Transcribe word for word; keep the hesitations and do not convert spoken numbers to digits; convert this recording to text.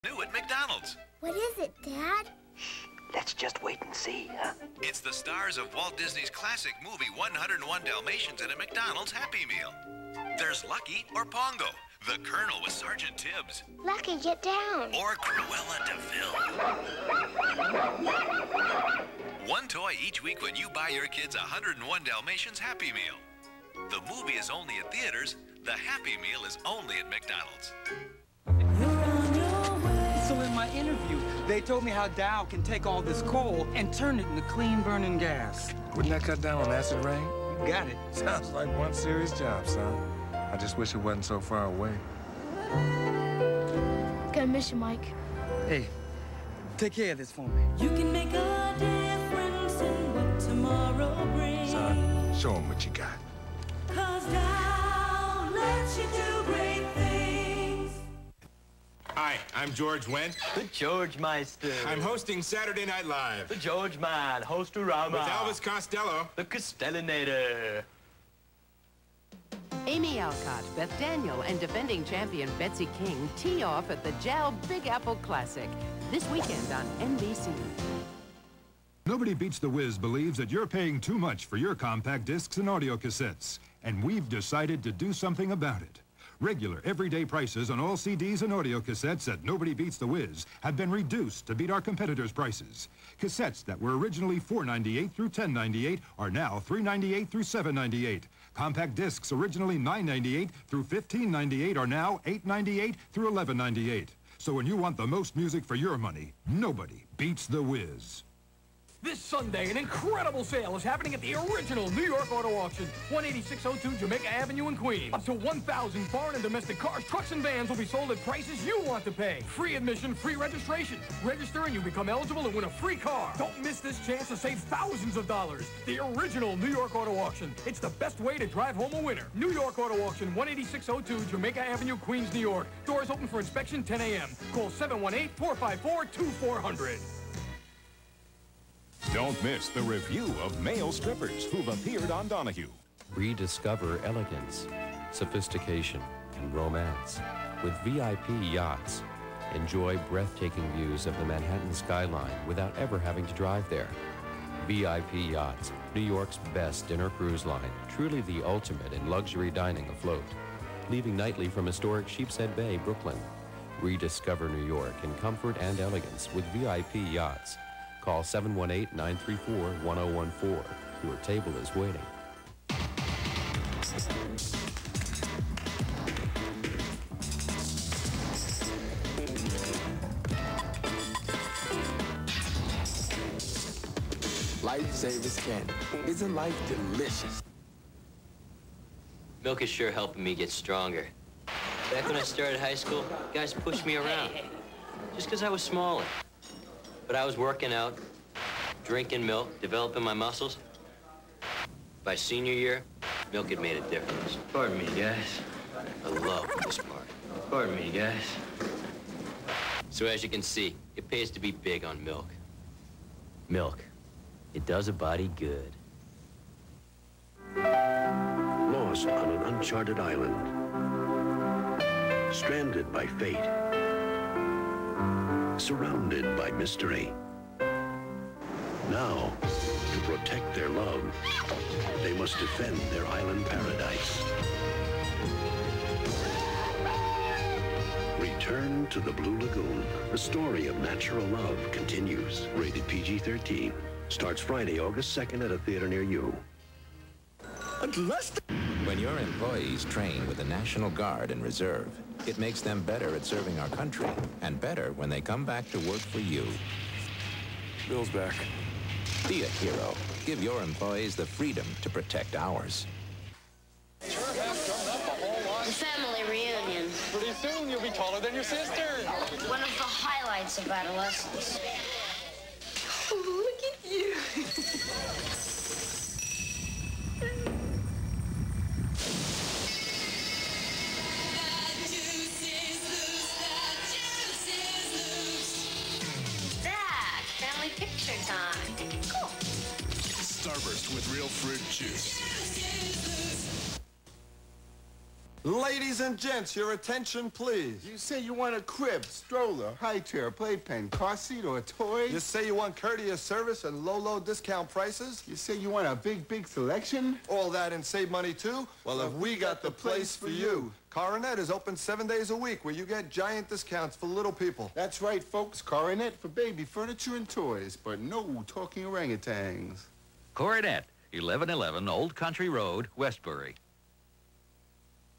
New at McDonald's. What is it, Dad? Let's just wait and see, huh? It's the stars of Walt Disney's classic movie one oh one Dalmatians in a McDonald's Happy Meal. There's Lucky or Pongo, the Colonel with Sergeant Tibbs. Lucky, get down. Or Cruella DeVille. One toy each week when you buy your kids a one oh one Dalmatians Happy Meal. The movie is only at theaters. The Happy Meal is only at McDonald's. So in my interview, they told me how Dow can take all this coal and turn it into clean burning gas. Wouldn't that cut down on acid rain? You got it. Sounds like one serious job, son. I just wish it wasn't so far away. Gonna miss you, Mike. Hey, take care of this for me. You can make a difference in what tomorrow brings. Son, show them what you got. Cause Dow lets you do great things. Hi, I'm George Wendt. The George Meister. I'm hosting Saturday Night Live. The George Man, Host-a-Rama. With Elvis Costello. The Castellinator. Amy Alcott, Beth Daniel, and defending champion Betsy King tee off at the J A L Big Apple Classic this weekend on N B C. Nobody Beats The Wiz believes that you're paying too much for your compact discs and audio cassettes, and we've decided to do something about it. Regular, everyday prices on all C Ds and audio cassettes at Nobody Beats The Wiz have been reduced to beat our competitors' prices. Cassettes that were originally four ninety-eight through ten ninety-eight are now three ninety-eight through seven ninety-eight. Compact discs originally nine ninety-eight through fifteen ninety-eight are now eight ninety-eight through eleven ninety-eight. So when you want the most music for your money, nobody beats The Wiz. This Sunday, an incredible sale is happening at the original New York Auto Auction, one eighty-six oh two Jamaica Avenue in Queens. Up to one thousand foreign and domestic cars, trucks, and vans will be sold at prices you want to pay. Free admission, free registration. Register and you become eligible to win a free car. Don't miss this chance to save thousands of dollars. The original New York Auto Auction. It's the best way to drive home a winner. New York Auto Auction, one eighty-six oh two Jamaica Avenue, Queens, New York. Doors open for inspection ten A M Call seven one eight, four five four, two four zero zero. Don't miss the review of male strippers who've appeared on Donahue. Rediscover elegance, sophistication, and romance with V I P Yachts. Enjoy breathtaking views of the Manhattan skyline without ever having to drive there. V I P Yachts, New York's best dinner cruise line, truly the ultimate in luxury dining afloat. Leaving nightly from historic Sheepshead Bay, Brooklyn. Rediscover New York in comfort and elegance with V I P Yachts. Call seven one eight, nine three four, one oh one four. Your table is waiting. Lifesavers candy. Isn't life delicious? Milk is sure helping me get stronger. Back when I started high school, guys pushed me around. Just because I was smaller. But I was working out, drinking milk, developing my muscles. By senior year, milk had made a difference. Pardon me, guys. I love this part. Pardon me, guys. So as you can see, it pays to be big on milk. Milk. It does a body good. Lost on an uncharted island. Stranded by fate. Surrounded by mystery. Now, to protect their love, they must defend their island paradise. Return to the Blue Lagoon. The story of natural love continues. Rated P G thirteen. Starts Friday, August second at a theater near you. When your employees train with the National Guard and Reserve, it makes them better at serving our country and better when they come back to work for you. Bill's back. Be a hero. Give your employees the freedom to protect ours. The family reunion. Pretty soon you'll be taller than your sister. One of the highlights of adolescence. Oh, look at you. Picture time. Cool. Starburst with real fruit juice. Ladies and gents, your attention, please. You say you want a crib, stroller, high chair, playpen, car seat, or a toy? You say you want courteous service and low, low discount prices? You say you want a big, big selection? All that and save money, too? Well, if we got the place for you. Coronet is open seven days a week where you get giant discounts for little people. That's right, folks. Coronet for baby furniture and toys, but no talking orangutans. Coronet, eleven eleven Old Country Road, Westbury.